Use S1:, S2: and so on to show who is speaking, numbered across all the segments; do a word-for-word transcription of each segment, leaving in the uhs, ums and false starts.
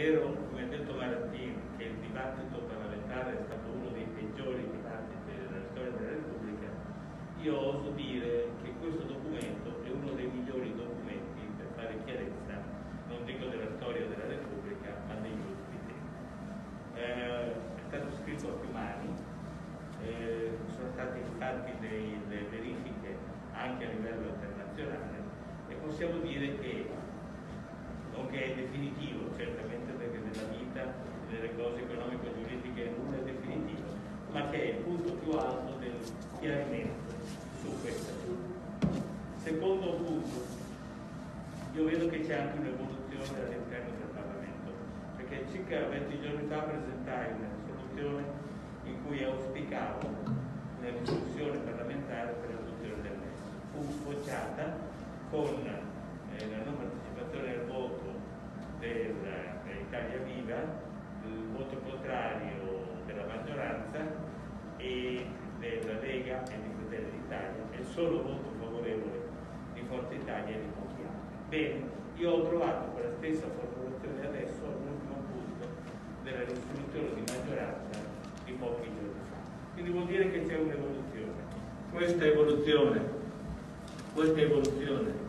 S1: vero, come ha detto Marattini, che il dibattito parlamentare è stato uno dei peggiori dibattiti della storia della Repubblica, io oso dire che questo documento è uno dei migliori documenti per fare chiarezza, non dico della storia della Repubblica, ma degli ultimi tempi. Eh, è stato scritto a più mani, eh, sono state fatti delle verifiche anche a livello internazionale e possiamo dire che non che è definitivo, certamente, perché nella vita, nelle cose economico-giuridiche nulla è definitivo, ma che è il punto più alto del chiarimento su questa. Secondo punto, io vedo che c'è anche un'evoluzione all'interno del Parlamento, perché circa venti giorni fa presentai una risoluzione in cui auspicavo una risoluzione parlamentare per l'adozione del M E S. Fu bocciata con eh, la non partecipazione al voto dell'Italia Viva, il voto contrario della maggioranza e della Lega e di Fratelli d'Italia e il solo voto favorevole di Forza Italia e di pochi altri. Bene, io ho trovato quella stessa formulazione adesso all'ultimo punto della risoluzione di maggioranza di pochi giorni fa. Quindi vuol dire che c'è un'evoluzione. Questa evoluzione, questa evoluzione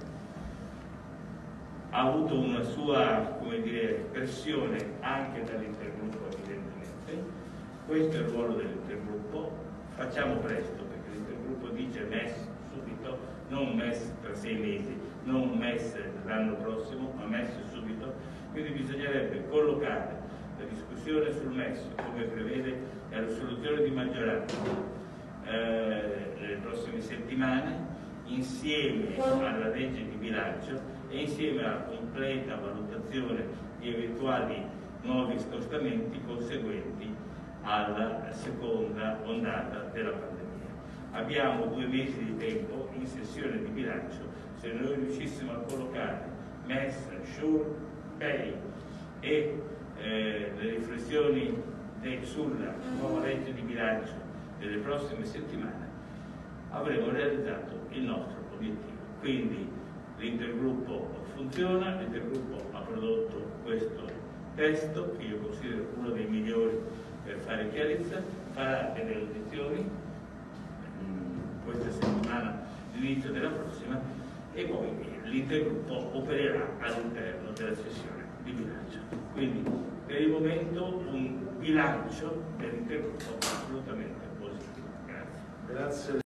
S1: ha avuto una sua, come dire, espressione anche dall'intergruppo, evidentemente. Questo è il ruolo dell'intergruppo. Facciamo presto, perché l'intergruppo dice M E S subito, non M E S tra sei mesi, non M E S l'anno prossimo, ma M E S subito. Quindi bisognerebbe collocare la discussione sul M E S, come prevede la risoluzione di maggioranza, eh, le prossime settimane, insieme alla legge di bilancio e insieme alla completa valutazione di eventuali nuovi scostamenti conseguenti alla seconda ondata della pandemia. Abbiamo due mesi di tempo in sessione di bilancio. Se noi riuscissimo a collocare M E S, SURE, P E I e eh, le riflessioni de, sulla nuova legge di bilancio delle prossime settimane, avremo realizzato il nostro obiettivo. Quindi l'intergruppo funziona, l'intergruppo ha prodotto questo testo che io considero uno dei migliori per fare chiarezza, farà delle audizioni questa settimana, l'inizio della prossima, e poi l'intergruppo opererà all'interno della sessione di bilancio. Quindi per il momento un bilancio per l'intergruppo assolutamente positivo. Grazie.
S2: Grazie.